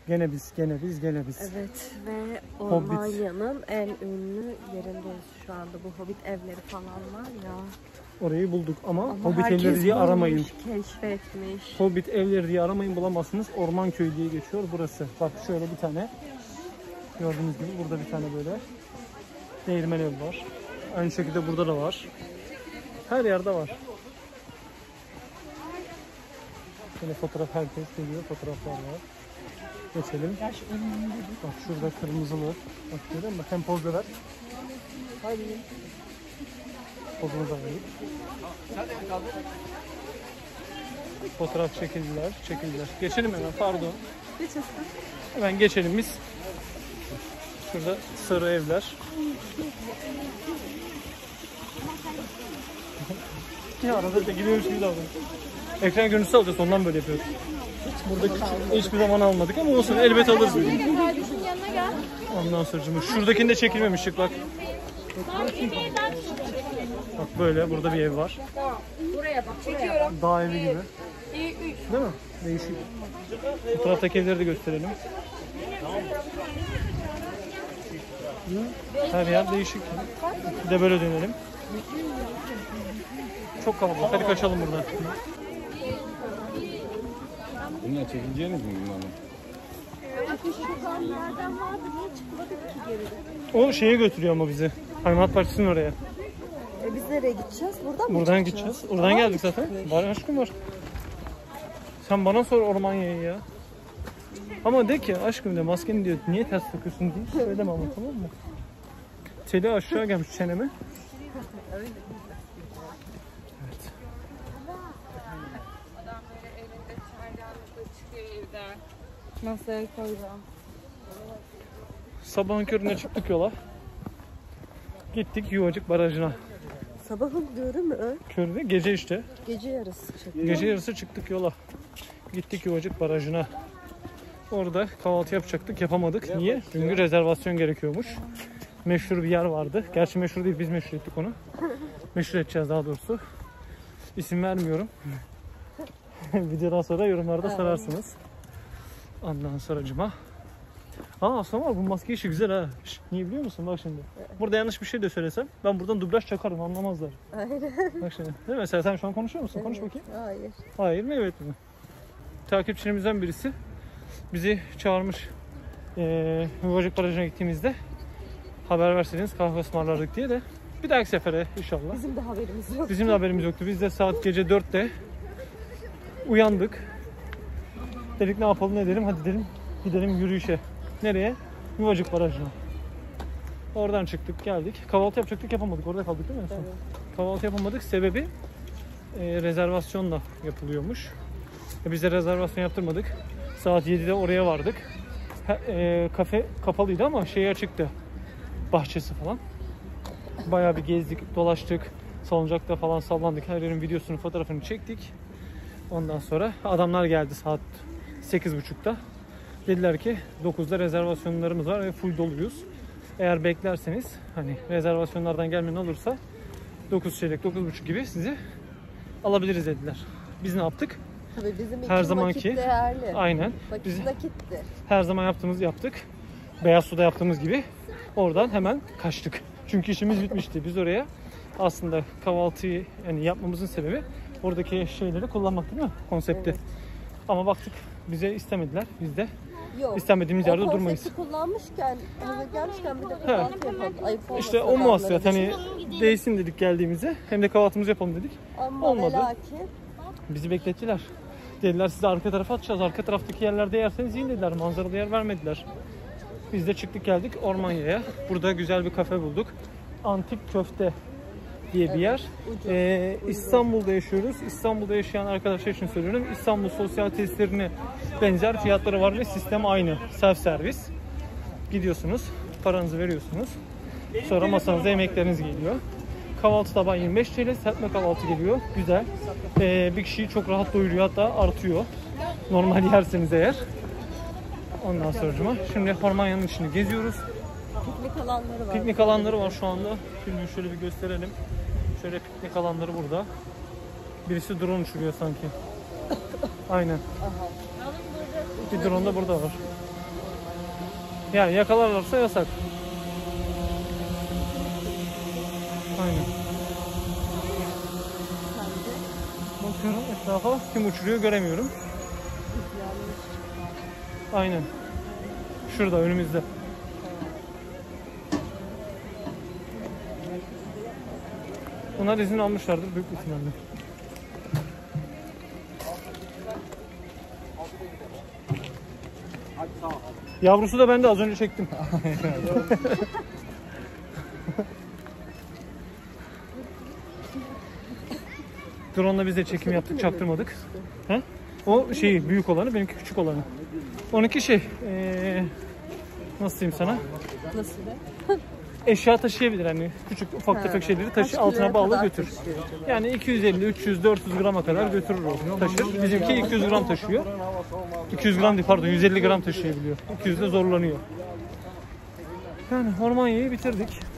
Gene biz. Evet ve Ormanya'nın en ünlü yerindeyiz şu anda. Bu Hobbit evleri falan var ya. Orayı bulduk ama Hobbit herkes evleri diye aramayın. Keşfetmiş. Hobbit evleri diye aramayın, bulamazsınız. Ormanköy diye geçiyor burası. Bak şöyle bir tane. Gördüğünüz gibi burada bir tane böyle değirmen ev var. Aynı şekilde burada da var. Her yerde var. Yine fotoğraf, herkes geliyor. Fotoğraflar var. Geçelim. Bak şurada kırmızılı. Bak görüyor musun? Hem poz da ver. Haydi. Pozumuzu alayım. Fotoğraf çekildiler. Geçelim hemen, pardon. Geçelim. Hemen geçelim biz. Şurada sarı evler. Ya arada çekiliyormuş gibi davranıyor. Ekran görüntüsü alacağız, ondan böyle yapıyoruz. Buradaki hiçbir zaman almadık ama olsun, elbet alırız. Ondan sonra şuradakini de çekilmemiştik bak. Bak böyle, burada bir ev var. Buraya bak, çekiyorum. Dağ evi gibi. Değil mi? Değişik. Bu taraftaki evleri de gösterelim. Her yer değişik. Bir de böyle dönelim. Çok kalabalık. Hadi kaçalım buradan. Bunlar çekileceğiniz mi bunlarla? O şeye götürüyor ama bizi. Hayvanat Bahçesi'nin oraya. Biz nereye gideceğiz? Buradan mı Buradan gideceğiz. Oradan geldik zaten. Var aşkım var. Sen bana sor Ormanya'yı ya. Ama de ki aşkım de, maskeni diyor niye ters takıyorsun diye söyleme ama, tamam mı? Teli aşağı gelmiş çeneme. Evet. Adam böyle elinde çaydanlıkla çıkıyor evden. Masaya koyacağım. Sabahın köründe çıktık yola. Gittik Yuvacık Barajı'na. Sabahın körü mü? Köründe gece işte. Gece yarısı çıktık. Gece yarısı çıktık yola. Gittik Yuvacık Barajı'na. Orada kahvaltı yapacaktık, yapamadık. Niye? Çünkü rezervasyon gerekiyormuş. Meşhur bir yer vardı. Gerçi meşhur değil, biz meşhur ettik onu. Meşhur edeceğiz daha doğrusu. İsim vermiyorum. Videodan sonra yorumlarda sorarsınız. Ondan sonracıma. Aslında var, bu maske işi güzel ha. Niye biliyor musun? Bak şimdi. Burada yanlış bir şey de söylesem ben buradan dublaj çakarım, anlamazlar. Aynen. Bak şimdi. Değil mi? Mesela sen şu an konuşuyor musun? Konuş bakayım. Hayır. Hayır mı, evet mi? Takipçilerimizden birisi bizi çağırmış. Yuvacık Barajı'na gittiğimizde haber verseniz kahve ısmarlardık diye de. Bir dahaki sefere inşallah. Bizim de haberimiz yok. Bizim de haberimiz yoktu. Biz de saat gece 4'te uyandık. Dedik ne yapalım, ne edelim, hadi dedim gidelim yürüyüşe. Nereye? Yuvacık Barajı'na. Oradan çıktık geldik. Kahvaltı yapacaktık, yapamadık. Orada kaldık değil mi? Evet. Kahvaltı yapamadık. Sebebi rezervasyonla yapılıyormuş. Biz de rezervasyon yaptırmadık. Saat 7'de oraya vardık. Kafe kapalıydı ama şey açıktı. Bahçesi falan. Bayağı bir gezdik, dolaştık. Salıncakta falan sallandık. Her yerin videosunu, fotoğrafını çektik. Ondan sonra adamlar geldi saat 8.30'da. Dediler ki 9'da rezervasyonlarımız var ve full doluyuz. Eğer beklerseniz, hani rezervasyonlardan gelmeyen olursa 9 çeyrek, 9.30 gibi sizi alabiliriz dediler. Biz ne yaptık? Tabii bizim her zamanki değerli. Aynen. Vakit nakitti. Her zaman yaptığımız yaptık. Beyaz Su'da yaptığımız gibi oradan hemen kaçtık. Çünkü işimiz bitmişti. Biz oraya aslında kahvaltıyı yani yapmamızın sebebi oradaki şeyleri kullanmak değil mi? Konsepti. Evet. Ama baktık bize istemediler. Biz de istemediğimiz yerde durmayız. O konsepti kullanmışken, gelmişken bir de kahvaltı yapalım. Ayıp olmasın. İşte o muhassiyat. Hani değilsin dedik geldiğimizde. Hem de kahvaltımızı yapalım dedik. Ama olmadı. Lakin... Bizi beklettiler. Dediler sizi arka tarafa atacağız. Arka taraftaki yerlerde yerseniz yiyin dediler. Manzaralı yer vermediler. Biz de çıktık geldik Ormanya'ya. Burada güzel bir kafe bulduk. Antik Köfte diye bir yer. Ucuz. İstanbul'da yaşıyoruz. İstanbul'da yaşayan arkadaşlar için söylüyorum. İstanbul sosyal tesislerine benzer fiyatları var ve sistem aynı. Self servis. Gidiyorsunuz, paranızı veriyorsunuz. Sonra masanıza yemekleriniz geliyor. Kahvaltı tabağı 25 TL, serpme kahvaltı geliyor. Güzel. Bir kişiyi çok rahat doyuruyor, hatta artıyor. Normal yerseniz eğer. Ondan sonra şimdi Ormanya'nın içini geziyoruz. Piknik alanları var. Piknik alanları var şu anda. Şimdi şöyle bir gösterelim. Şöyle piknik alanları burada. Birisi drone uçuruyor sanki. Aynen. Bir drone da burada var. Yani yakalarlarsa yasak. Aynen. Bakıyorum etrafa, kim uçuruyor göremiyorum. Aynen. Şurada önümüzde. Bunlar izin almışlardır büyük ihtimalle. Yavrusu da ben de az önce çektim. Drone'la biz de çekim yaptık, çaktırmadık. He? O şeyi büyük olanı, benimki küçük olanı. Onunki şey, nasıl diyeyim sana? Nasıl be? Eşya taşıyabilir, hani küçük ufak tefek şeyleri taşı, altına bağlı götür. Yani 250, 300, 400 grama kadar götürür o, taşır. Bizimki 200 gram taşıyor. 200 gram değil pardon, 150 gram taşıyabiliyor. 200'de zorlanıyor. Yani Ormanya'yı bitirdik.